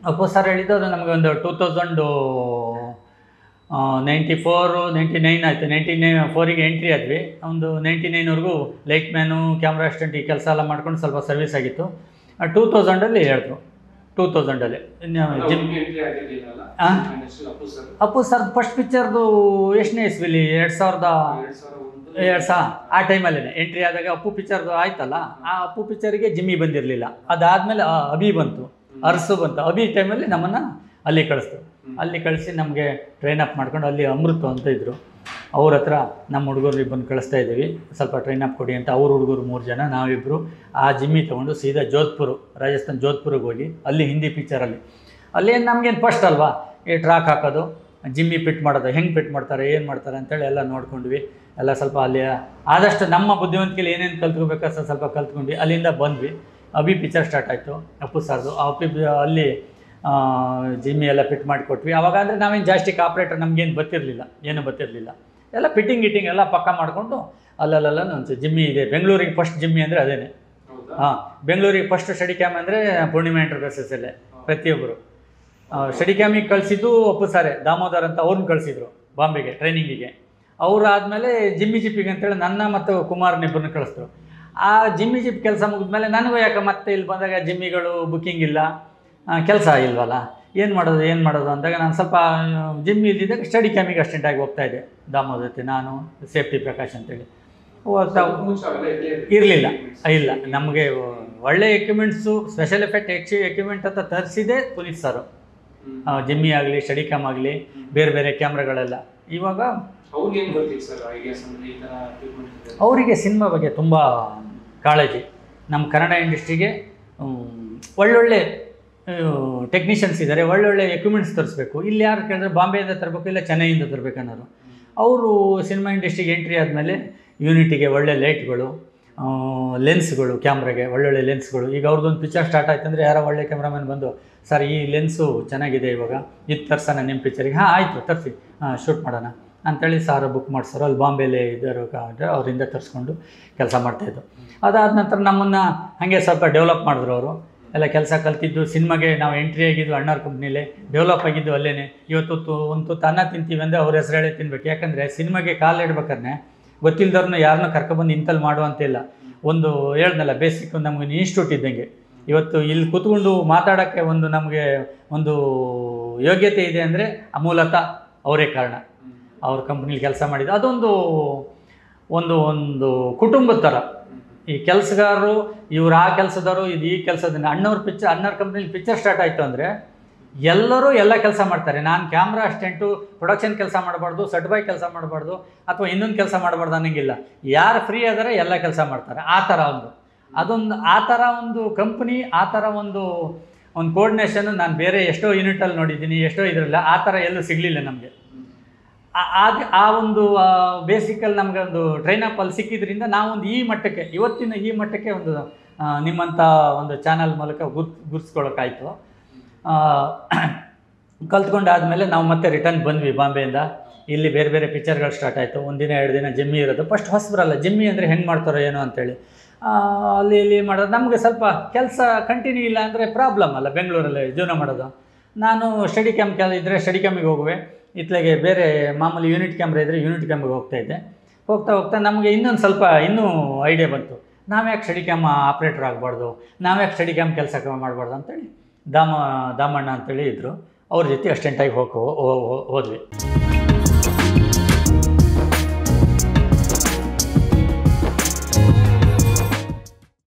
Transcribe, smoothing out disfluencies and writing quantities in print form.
Appu sir ಹೇಳಿದ್ದು ಅದು ನಮಗೆ ಒಂದು 2094 99 ಆಯಿತು. 94ಗೆ ಎಂಟ್ರಿ ಆದ್ವಿ. ಒಂದು 99ವರೆಗೂ ಲೈಟ್ ಮ್ಯಾನು, ಕ್ಯಾಮ್ರಾ ಅಸಿಸ್ಟೆಂಟ್ ಈ ಕೆಲಸ ಎಲ್ಲ ಮಾಡ್ಕೊಂಡು ಸ್ವಲ್ಪ ಸರ್ವಿಸ್ ಆಗಿತ್ತು. 2000ಅಲ್ಲಿ ಹೇಳಿದ್ರು. 2000ಅಲ್ಲಿ ಜಿಮ್ ಅಪ್ಪು ಸರ್ ಫಸ್ಟ್ ಪಿಕ್ಚರ್ದು ಎಷ್ಟನೇ ಇಸ್ವಿಲಿ 2000 ಆ ಟೈಮಲ್ಲೇ ಎಂಟ್ರಿ ಆದಾಗ ಅಪ್ಪು ಪಿಕ್ಚರ್ದು ಆಯ್ತಲ್ಲ. ಆ ಅಪ್ಪು ಪಿಕ್ಚರಿಗೆ ಜಿಮ್ಮಿ ಬಂದಿರಲಿಲ್ಲ. ಅದಾದಮೇಲೆ ಅಭಿ ಬಂತು, ಅರಸು ಬಂತು. ಅಭಿ ಟೈಮಲ್ಲಿ ನಮ್ಮನ್ನು ಅಲ್ಲಿ ಕಳಿಸ್ತು. ಅಲ್ಲಿ ಕಳಿಸಿ ನಮಗೆ ಟ್ರೈನ್ ಅಪ್ ಮಾಡ್ಕೊಂಡು ಅಲ್ಲಿ ಅಮೃತ ಅಂತ ಇದ್ದರು, ಅವ್ರ ಹತ್ರ ನಮ್ಮ ಹುಡುಗರು ಬಂದು ಕಳಿಸ್ತಾ ಇದ್ದೀವಿ, ಸ್ವಲ್ಪ ಟ್ರೈನ್ ಅಪ್ ಕೊಡಿ ಅಂತ. ಅವ್ರ ಹುಡುಗರು 3 ಜನ, ನಾವಿಬ್ಬರು ಆ ಜಿಮ್ಮಿ ತೊಗೊಂಡು ಸೀದಾ ರಾಜಸ್ಥಾನ್ ಜೋಧ್ಪುರಿಗೆ ಹೋಗಿ ಅಲ್ಲಿ ಹಿಂದಿ ಪಿಕ್ಚರಲ್ಲಿ ಅಲ್ಲೇನು ನಮಗೇನು ಫಸ್ಟ್ ಅಲ್ವಾ, ಈ ಟ್ರಾಕ್ ಹಾಕೋದು, ಜಿಮ್ಮಿ ಫಿಟ್ ಮಾಡೋದು, ಹೆಂಗೆ ಫಿಟ್ ಮಾಡ್ತಾರೆ, ಏನು ಮಾಡ್ತಾರೆ ಅಂತೇಳಿ ಎಲ್ಲ ನೋಡ್ಕೊಂಡ್ವಿ. ಎಲ್ಲ ಸ್ವಲ್ಪ ಅಲ್ಲಿ ಆದಷ್ಟು ನಮ್ಮ ಬುದ್ಧಿವಂತಿಕೆಯಲ್ಲಿ ಏನೇನು ಕಲ್ತ್ಕೋಬೇಕು ಸ್ವಲ್ಪ ಕಲ್ತ್ಕೊಂಡ್ವಿ. ಅಲ್ಲಿಂದ ಬಂದ್ವಿ. ಅಭಿ ಪಿಕ್ಚರ್ ಸ್ಟಾರ್ಟ್ ಆಯಿತು ಅಪ್ಪು ಸರ್ದು. ಅಲ್ಲಿ ಜಿಮ್ಮಿ ಎಲ್ಲ ಫಿಟ್ ಮಾಡಿಕೊಟ್ವಿ. ಅವಾಗ ಅಂದರೆ ನಾವೇನು ಜಾಸ್ತಿ ಆಪ್ರೇಟರ್ ನಮಗೇನು ಗೊತ್ತಿರಲಿಲ್ಲ, ಏನೂ ಗೊತ್ತಿರಲಿಲ್ಲ. ಎಲ್ಲ ಫಿಟ್ಟಿಂಗ್ ಎಲ್ಲ ಪಕ್ಕ ಮಾಡಿಕೊಂಡು ಅಲ್ಲಲ್ಲ ಒಂದು ಜಿಮ್ಮಿ ಇದೆ ಬೆಂಗಳೂರಿಗೆ. ಫಸ್ಟ್ ಜಿಮ್ಮಿ ಅಂದರೆ ಅದೇನೆ. ಬೆಂಗಳೂರಿಗೆ ಫಸ್ಟ್ ಸ್ಟಡಿ ಕ್ಯಾಮ್ ಅಂದರೆ ಪೂರ್ಣಿಮಾ ಎಂಟರ್ಪ್ರೈಸಸ್ಸಲ್ಲೇ ಪ್ರತಿಯೊಬ್ಬರು ಸ್ಟಡಿ ಕ್ಯಾಮಿಗೆ ಕಳಿಸಿದ್ದು ಅಪ್ಪು ಸಾರೇ. ದಾಮೋದರ್ ಅಂತ ಅವ್ರನ್ನ ಕಳಿಸಿದ್ರು ಬಾಂಬೆಗೆ ಟ್ರೈನಿಂಗಿಗೆ. ಅವರು ಆದಮೇಲೆ ಜಿಮ್ಮಿ ಜಿಪ್ಪಿಗೆ ಅಂತೇಳಿ ನನ್ನ ಮತ್ತು ಕುಮಾರ್ನಿಬ್ಬರನ್ನ ಕಳಿಸಿದ್ರು. ಆ ಜಿಮ್ಮಿ ಜಿಪ್ ಕೆಲಸ ಮುಗಿದ್ಮೇಲೆ ನನಗೂ ಯಾಕೆ ಮತ್ತೆ ಇಲ್ಲಿ ಬಂದಾಗ ಜಿಮ್ಮಿಗಳು ಬುಕ್ಕಿಂಗ್ ಇಲ್ಲ, ಕೆಲಸ ಇಲ್ವಲ್ಲ, ಏನು ಮಾಡೋದು ಅಂದಾಗ ನಾನು ಸ್ವಲ್ಪ ಜಿಮ್ಮಿ ಇದ್ದಿದ್ದಾಗ ಸ್ಟಡಿ ಕ್ಯಾಮಿಗೆ ಅಸ್ಟೆಂಟಾಗಿ ಹೋಗ್ತಾಯಿದ್ದೆ. ದಾಮೋದರ್ ನಾನು, ಸೇಫ್ಟಿ ಪ್ರಕಾಶ್ ಅಂತೇಳಿ ಹೋಗ್ತಾ ಇರಲಿಲ್ಲ. ಇಲ್ಲ, ನಮಗೆ ಒಳ್ಳೆ ಎಕ್ವಿಪ್ಮೆಂಟ್ಸು, ಸ್ಪೆಷಲ್ ಎಫೆಕ್ಟ್ ಎಕ್ವಿಪ್ಮೆಂಟ್ ಅಂತ ತರಿಸಿದೆ ಪುನೀತ್ ಸರು. ಜಿಮ್ಮಿ ಆಗಲಿ, ಸ್ಟಡಿ ಕ್ಯಾಮ್ ಆಗಲಿ, ಬೇರೆ ಬೇರೆ ಕ್ಯಾಮ್ರಾಗಳೆಲ್ಲ. ಇವಾಗ ಅವರಿಗೆ ಸಿನಿಮಾ ಬಗ್ಗೆ ತುಂಬ ಕಾಳಜಿ. ನಮ್ಮ ಕನ್ನಡ ಇಂಡಸ್ಟ್ರಿಗೆ ಒಳ್ಳೊಳ್ಳೆ ಟೆಕ್ನಿಷಿಯನ್ಸ್ ಇದ್ದಾರೆ, ಒಳ್ಳೊಳ್ಳೆ ಎಕ್ವಿಪ್ಮೆಂಟ್ಸ್ ತರಿಸ್ಬೇಕು. ಇಲ್ಲಿ ಯಾರು ಕೇಳಿದ್ರೆ ಬಾಂಬೆಯಿಂದ ತರಬೇಕು, ಇಲ್ಲ ಚೆನ್ನೈಯಿಂದ ತರಬೇಕು ಅನ್ನೋರು. ಅವರು ಸಿನಿಮಾ ಇಂಡಸ್ಟ್ರಿಗೆ ಎಂಟ್ರಿ ಆದಮೇಲೆ ಯೂನಿಟಿಗೆ ಒಳ್ಳೆ ಲೈಟ್ಗಳು, ಲೆನ್ಸ್ಗಳು, ಕ್ಯಾಮ್ರಾಗೆ ಒಳ್ಳೊಳ್ಳೆ ಲೆನ್ಸ್ಗಳು. ಈಗ ಅವ್ರದ್ದೊಂದು ಪಿಕ್ಚರ್ ಸ್ಟಾರ್ಟ್ ಆಯ್ತು ಅಂದರೆ ಯಾರೋ ಒಳ್ಳೆ ಕ್ಯಾಮ್ರಾಮನ್ ಬಂದು, ಸರ್ ಈ ಲೆನ್ಸು ಚೆನ್ನಾಗಿದೆ, ಇವಾಗ ಇದು ತರ್ಸೋಣ ನಿಮ್ಮ ಪಿಕ್ಚರಿಗೆ. ಆಯಿತು ತರಿಸಿ, ಶೂಟ್ ಮಾಡೋಣ ಅಂಥೇಳಿ ಸಾರು ಬುಕ್ ಮಾಡಿಸೋರು. ಅಲ್ಲಿ ಬಾಂಬೆಲೇ ಇದ್ದರು, ಅವರಿಂದ ತರಿಸ್ಕೊಂಡು ಕೆಲಸ ಮಾಡ್ತಾಯಿದ್ದು. ಅದಾದ ನಂತರ ನಮ್ಮನ್ನು ಹಾಗೆ ಸ್ವಲ್ಪ ಡೆವಲಪ್ ಮಾಡಿದ್ರು ಅವರು. ಎಲ್ಲ ಕೆಲಸ ಕಲ್ತಿದ್ದು ಸಿನಿಮಾಗೆ ನಾವು ಎಂಟ್ರಿ ಆಗಿದ್ದು ಅಣ್ಣಾರ್ ಕಂಪ್ನಿಲೇ, ಡೆವಲಪ್ ಆಗಿದ್ದು ಅಲ್ಲೇ. ಇವತ್ತು ಒಂದು ತುತ್ತು ಅನ್ನ ತಿಂತೀವಿ ಅಂದರೆ ಅವ್ರ ಹೆಸರೇಳೆ ತಿನ್ಬೇಕು. ಯಾಕಂದರೆ ಸಿನಿಮಾಗೆ ಕಾಲು ಇಡ್ಬೇಕಾದ್ರೆ ಗೊತ್ತಿಲ್ಲದವ್ರನ್ನ ಯಾರನ್ನೂ ಕರ್ಕೊಬಂದು ಇಂತಲ್ಲಿ ಮಾಡುವಂತಿಲ್ಲ. ಒಂದು ಹೇಳ್ದಲ್ಲ, ಬೇಸಿಕ್ ನಮಗೆ ಇನ್ಸ್ಟಿಟ್ಯೂಟ್ ಇದ್ದಂಗೆ. ಇವತ್ತು ಇಲ್ಲಿ ಕೂತ್ಕೊಂಡು ಮಾತಾಡೋಕ್ಕೆ ನಮಗೆ ಒಂದು ಯೋಗ್ಯತೆ ಇದೆ ಅಂದರೆ ಮೂಲತಃ ಅವರೇ ಕಾರಣ. ಅವ್ರ ಕಂಪ್ನಿಲಿ ಕೆಲಸ ಮಾಡಿದ್ದು ಅದೊಂದು ಒಂದು ಕುಟುಂಬದ ಥರ. ಈ ಕೆಲಸಗಾರರು ಇವ್ರು, ಆ ಕೆಲಸದವರು, ಇದು ಈ ಕೆಲಸದಿಂದ. ಅಣ್ಣವ್ರ ಕಂಪ್ನಿಲಿ ಪಿಕ್ಚರ್ ಸ್ಟಾರ್ಟ್ ಆಯಿತು ಅಂದರೆ ಎಲ್ಲರೂ ಎಲ್ಲ ಕೆಲಸ ಮಾಡ್ತಾರೆ. ನಾನು ಕ್ಯಾಮ್ರಾ ಅಸಿಸ್ಟೆಂಟು, ಪ್ರೊಡಕ್ಷನ್ ಕೆಲಸ ಮಾಡಬಾರ್ದು, ಸೆಟ್ ಬಾಯ್ ಕೆಲಸ ಮಾಡಬಾರ್ದು, ಅಥವಾ ಇನ್ನೊಂದು ಕೆಲಸ ಮಾಡಬಾರ್ದು ಅನ್ನೋಂಗಿಲ್ಲ. ಯಾರು ಫ್ರೀ ಆದರೆ ಎಲ್ಲ ಕೆಲಸ ಮಾಡ್ತಾರೆ. ಆ ಥರ ಆ ಥರ ಒಂದು ಕಂಪ್ನಿ, ಆ ಥರ ಒಂದು ಕೋರ್ಡಿನೇಷನ್ನು ನಾನು ಬೇರೆ ಎಷ್ಟೋ ಯೂನಿಟಲ್ಲಿ ನೋಡಿದ್ದೀನಿ, ಎಷ್ಟೋ ಇದರಲ್ಲ ಆ ಥರ ಎಲ್ಲೂ ಸಿಗಲಿಲ್ಲ ನಮಗೆ. ಆ ಒಂದು ಬೇಸಿಕಲ್ಲಿ ನಮಗೆ ಒಂದು ಟ್ರೈನಪ್ ಅಲ್ಲಿ ಸಿಕ್ಕಿದ್ರಿಂದ ನಾವೊಂದು ಇವತ್ತಿನ ಈ ಮಟ್ಟಕ್ಕೆ ನಿಮ್ಮಂಥ ಒಂದು ಚಾನಲ್ ಮೂಲಕ ಗುರ್ಸ್ಕೊಳ್ಳೋಕ್ಕಾಯಿತು. ಕಲ್ತ್ಕೊಂಡಾದಮೇಲೆ ನಾವು ಮತ್ತೆ ರಿಟರ್ನ್ ಬಂದ್ವಿ ಬಾಂಬೆಯಿಂದ. ಇಲ್ಲಿ ಬೇರೆ ಬೇರೆ ಪಿಕ್ಚರ್ಗಳು ಸ್ಟಾರ್ಟ್ ಆಯಿತು. 1 ದಿನ 2 ದಿನ ಜಿಮ್ಮಿ ಇರೋದು. ಫಸ್ಟ್ ಹೊಸಬರಲ್ಲ, ಜಿಮ್ಮಿ ಅಂದರೆ ಹೆಂಗೆ ಮಾಡ್ತಾರೋ ಏನೋ ಅಂತೇಳಿ ಅಲ್ಲಿ ಮಾಡೋದು. ನಮಗೆ ಸ್ವಲ್ಪ ಕೆಲಸ ಕಂಟಿನ್ಯೂ ಇಲ್ಲ ಅಂದರೆ ಪ್ರಾಬ್ಲಮ್ ಅಲ್ಲ ಬೆಂಗಳೂರಲ್ಲಿ ಜೀವನ ಮಾಡೋದು. ನಾನು ಸ್ಟಡಿ ಕ್ಯಾಮ್ ಇದ್ದರೆ ಸ್ಟಡಿ ಕ್ಯಾಮಿಗೆ ಹೋಗುವೆ, ಇತ್ಲಾಗೆ ಬೇರೆ ಮಾಮೂಲಿ ಯೂನಿಟ್ ಕ್ಯಾಮ್ರಾ ಇದ್ದರೆ ಯೂನಿಟ್ ಕ್ಯಾಮ್ಗೆ ಹೋಗ್ತಾಯಿದ್ದೆ. ಹೋಗ್ತಾ ನಮಗೆ ಇನ್ನೂ ಐಡಿಯಾ ಬಂತು. ನಾವ್ಯಾಕೆ ಸ್ಟಡಿ ಕ್ಯಾಮ್ ಆಪ್ರೇಟರ್ ಆಗಬಾರ್ದು, ನಾವ್ಯಾಕೆ ಸ್ಟಡಿ ಕ್ಯಾಮ್ ಕೆಲಸ ಮಾಡಬಾರ್ದು ಅಂತೇಳಿ ದಾಮಣ್ಣ ಅಂತೇಳಿ ಇದ್ದರು. ಅವ್ರ ಜೊತೆ ಅಸ್ಟೆಂಟಾಗಿ ಹೋದ್ವಿ.